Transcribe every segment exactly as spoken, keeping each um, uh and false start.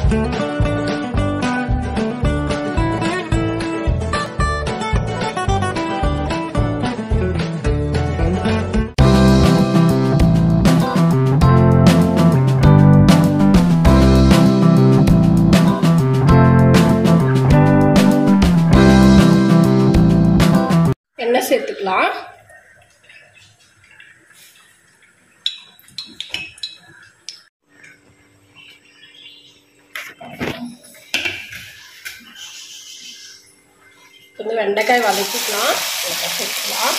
எண்ணெய் சேர்த்துக்கலாம். கொஞ்சம் வெண்டைக்காய் வதக்கிக்கலாம். சேர்த்துக்கலாம்.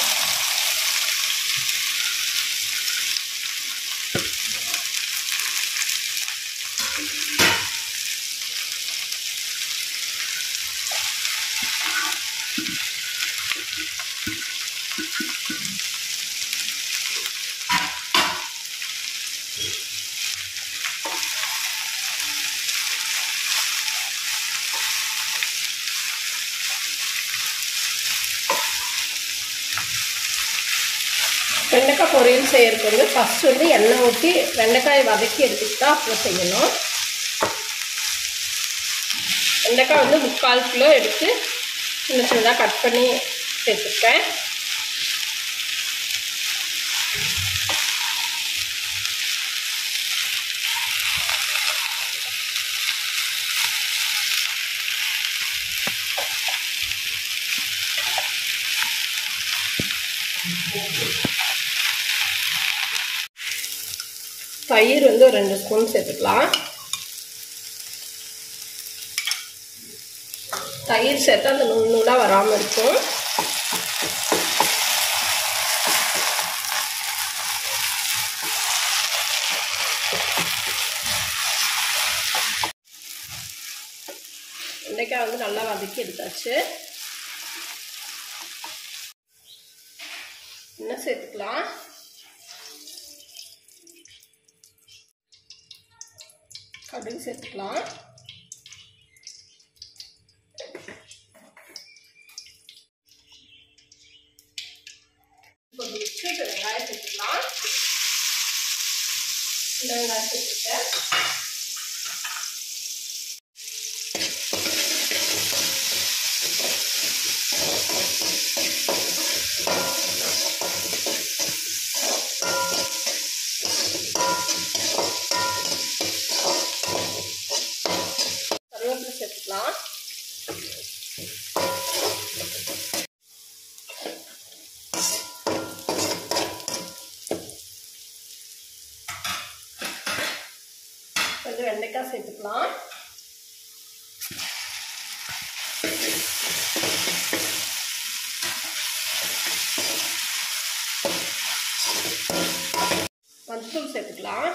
வெண்டைக்காய் பொரியல் செய்யறதுக்கு வந்து ஃபஸ்ட்டு வந்து எண்ணெய் ஊற்றி வெண்டைக்காயை வதக்கி எடுத்துக்கிட்டு தான் அப்புறம் செய்யணும். வெண்டைக்காய் வந்து முக்கால் கிலோ எடுத்து சின்ன சின்னதாக கட் பண்ணி சேர்த்துருக்கேன். தயிர் வந்து ஒரு ரெண்டு ஸ்பூன் சேர்த்துக்கலாம். தயிர் சேர்த்தா அந்த நூல் நூலாக வராமல் இருக்கும். வெண்டைக்காய் வந்து நல்லா வதக்கி எடுத்தாச்சு. எண்ணெய் சேர்த்துக்கலாம். கடுகு சேர்த்துக்கலாம். இப்போ மிக்ஸி வெங்காயம் சேர்த்துக்கலாம். இந்த வெங்காயம் சேர்த்துட்டேன். கருவேப்பிலை சேர்த்துக்கலாம். கொஞ்சம் வெண்டைக்காய் சேர்த்துக்கலாம். மஞ்சள் சேர்த்துக்கலாம்.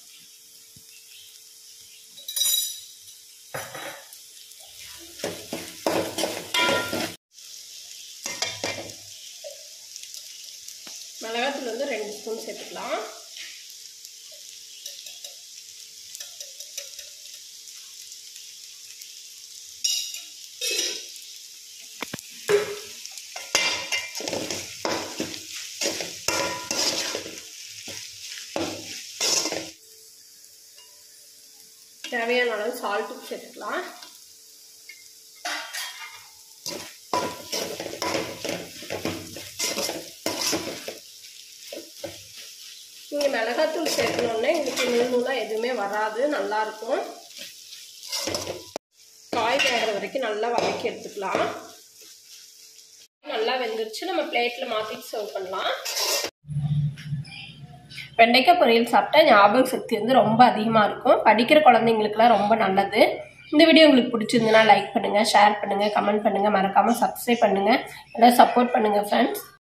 மிளகாத்தூள் வந்து ரெண்டு ஸ்பூன் சேர்த்துக்கலாம். தேவையான அளவு சால்ட்டு சேர்த்துக்கலாம். நீங்கள் மிளகாத்தூள் சேர்க்கணுன்னே இன்னைக்கு நூல் நூலாக எதுவுமே வராது, நல்லாயிருக்கும். காய் வேகிற வரைக்கும் நல்லா வதக்கி எடுத்துக்கலாம். நல்லா வெந்துருச்சு. நம்ம பிளேட்டில் மாற்றிட்டு சர்வ் பண்ணலாம். வெண்டைக்காய் பொரியல் சாப்பிட்டா ஞாபக சக்தி வந்து ரொம்ப அதிகமாக இருக்கும். படிக்கிற குழந்தைங்களுக்குலாம் ரொம்ப நல்லது. இந்த வீடியோ உங்களுக்கு பிடிச்சிருந்துன்னா லைக் பண்ணுங்கள், ஷேர் பண்ணுங்கள், கமெண்ட் பண்ணுங்கள், மறக்காமல் சப்ஸ்கிரைப் பண்ணுங்கள். எல்லாம் சப்போர்ட் பண்ணுங்கள் ஃப்ரெண்ட்ஸ்.